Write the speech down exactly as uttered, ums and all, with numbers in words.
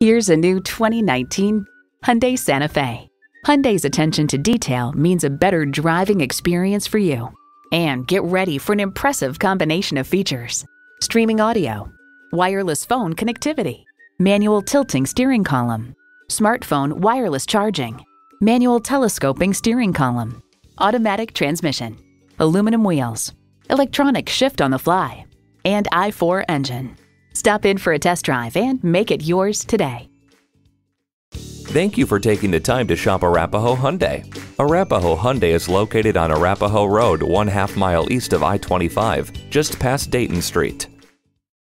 Here's a new twenty nineteen Hyundai Santa Fe. Hyundai's attention to detail means a better driving experience for you. And get ready for an impressive combination of features: streaming audio, wireless phone connectivity, manual tilting steering column, smartphone wireless charging, manual telescoping steering column, automatic transmission, aluminum wheels, electronic shift on the fly, and I four engine. Stop in for a test drive and make it yours today. Thank you for taking the time to shop Arapahoe Hyundai. Arapahoe Hyundai is located on Arapahoe Road, one half mile east of I twenty-five, just past Dayton Street.